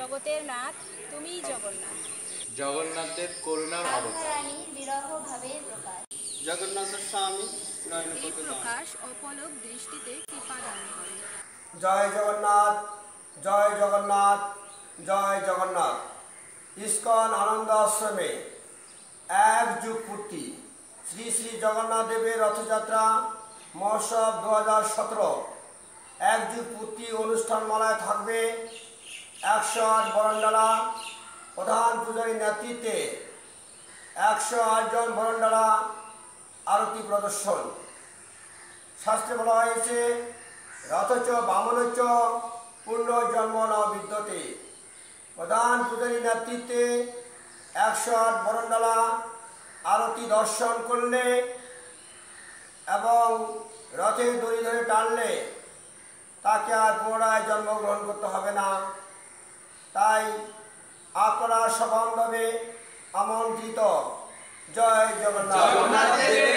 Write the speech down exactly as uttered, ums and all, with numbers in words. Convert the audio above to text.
জগতের নাথ তুমিই জগন্নাথ। জগন্নাথের করুণার অবতার। রাধারানীর বিরহ ভাবের প্রকাশ। জগন্নাথ স্বামী এই প্রকাশ অপলক দৃষ্টিতে কৃপা দান করে। জয় জগন্নাথ, জয় জগন্নাথ, জয় জগন্নাথ। ইস্কন আনন্দ আশ্রমে এক যুগ পূর্তি শ্রী শ্রী জগন্নাথ দেবের রথযাত্রা মহোৎসব দু হাজার সতেরো এক যুগ পূর্তি অনুষ্ঠান মালায় থাকবে একশো আট বরণডালা প্রধান পূজারীর নেতৃত্বে একশো আটজন বরণডালা আরতি প্রদর্শন। শাস্ত্রে বলা হয়েছে রথচ বামনচ পুণ্যজন্ম ন বিদ্যতে। প্রধান পূজারীর নেতৃত্বে একশো আট বরণডালা আরতি দর্শন করলে এবং রথের দড়ি ধরে টানলে তাকে আর পুনরায় জন্মগ্রহণ করতে হবে না। তাই আপনারা সবান্ধবে আমন্ত্রিত। জয় জগন্নাথ।